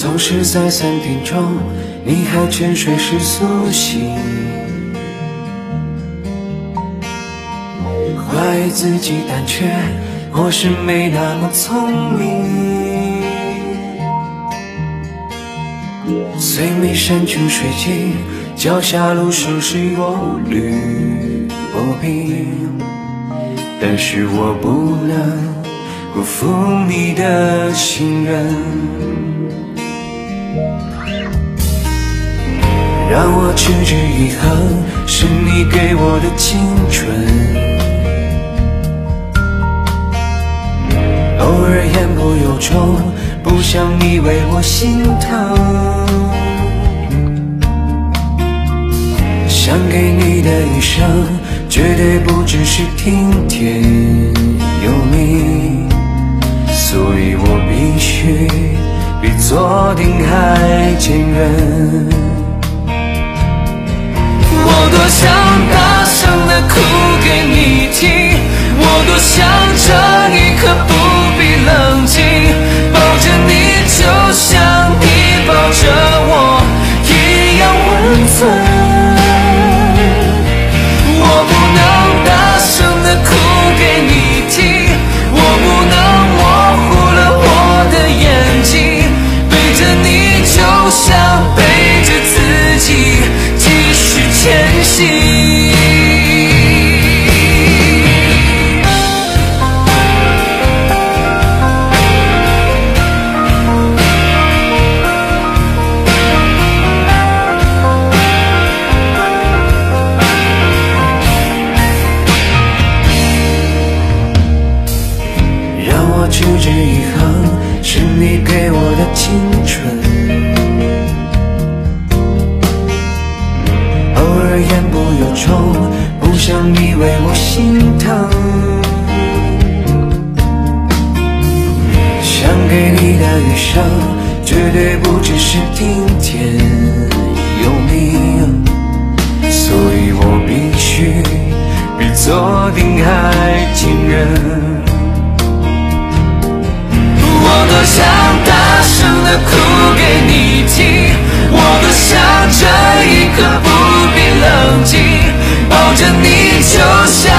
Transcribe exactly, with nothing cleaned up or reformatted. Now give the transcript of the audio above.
总是在三点钟，你还沉睡时苏醒，怀疑自己胆怯，或是没那么聪明。最美山穷水尽，脚下路熟悉我履薄冰，但是我不能辜负你的信任。让我痴之以恒，是你给我的青春。偶尔言不由衷，不想你为我心疼。想给你的一生，绝对不只是听天由命，所以我必须比昨天还坚韧。我多想大声地哭给你听，我多想这一刻不必冷静，抱着你就像你抱着我一样温存。我不能大声地哭给你听，我不能模糊了我的眼睛，背着你就像背着自己继续前行。持之以恒，是你给我的青春。偶尔言不由衷，不想你为我心疼。想给你的余生，绝对不只是听天由命，所以我必须比昨天还坚韧。我多想大声地哭给你听，我多想这一刻不必冷静，抱着你就像